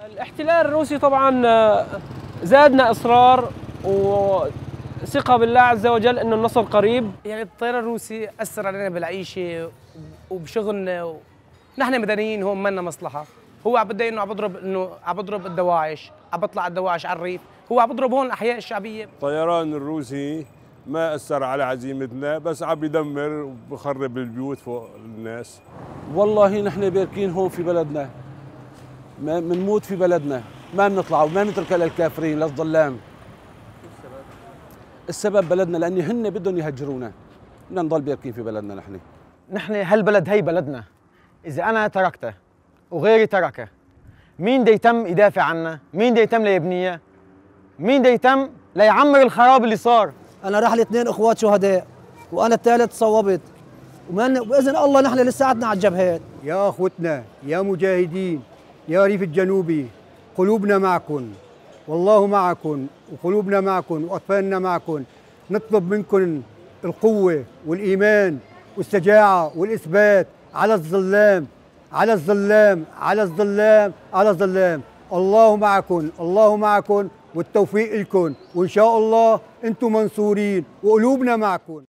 الاحتلال الروسي طبعا زادنا إصرار وثقة بالله عز وجل إنه النصر قريب. يعني الطيران الروسي أثر علينا بالعيشة وبشغلنا، نحن مدنيين هون مالنا مصلحة. هو عم بده عم بضرب الدواعش، عم بطلع الدواعش على الريف، هو عم بضرب هون الأحياء الشعبية. الطيران الروسي ما أثر على عزيمتنا، بس عم يدمر وبخرب البيوت فوق الناس. والله نحن باركين هون في بلدنا، ما بنموت في بلدنا، ما بنطلع وما نتركها للكافرين للظلام. السبب بلدنا، لأن هن بدهم يهجرونا، بدنا نضل باركين في بلدنا. نحن هالبلد هي بلدنا، إذا أنا تركته وغيري تركه، مين دا يتم يدافع عنا؟ مين دا يتم ليبنيها؟ مين دا يتم ليعمر الخراب اللي صار؟ أنا راح لي 2 إخوات شهداء وأنا الثالث صوبت، وبإذن الله نحن لساتنا على الجبهات. يا أخوتنا يا مجاهدين يا ريف الجنوبي، قلوبنا معكم والله معكم، وقلوبنا معكم وأطفالنا معكم. نطلب منكم القوة والإيمان والشجاعة والإثبات على الظلام، على الظلام، على الظلام، على الظلام. الله معكم، الله معكم، والتوفيق لكم، وإن شاء الله أنتم منصورين وقلوبنا معكم.